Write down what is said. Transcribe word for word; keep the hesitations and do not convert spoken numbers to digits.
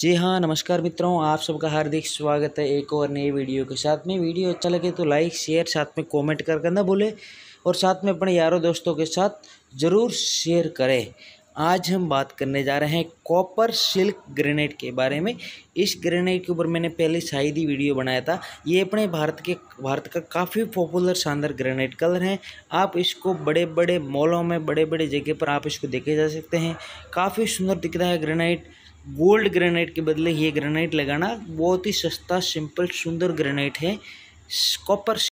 जी हाँ, नमस्कार मित्रों, आप सबका हार्दिक स्वागत है एक और नई वीडियो के साथ में। वीडियो अच्छा लगे तो लाइक शेयर साथ में कमेंट करके ना भूलें और साथ में अपने यारों दोस्तों के साथ ज़रूर शेयर करें। आज हम बात करने जा रहे हैं कॉपर सिल्क ग्रेनाइट के बारे में। इस ग्रेनाइट के ऊपर मैंने पहले शायद ही वीडियो बनाया था। ये अपने भारत के भारत का काफ़ी पॉपुलर शानदार ग्रेनाइट कलर है। आप इसको बड़े बड़े मॉलों में बड़े बड़े जगह पर आप इसको देखे जा सकते हैं। काफ़ी सुंदर दिख रहा है ग्रेनाइट। गोल्ड ग्रेनाइट के बदले ये ग्रेनाइट लगाना बहुत ही सस्ता सिंपल सुंदर ग्रेनाइट है। कॉपर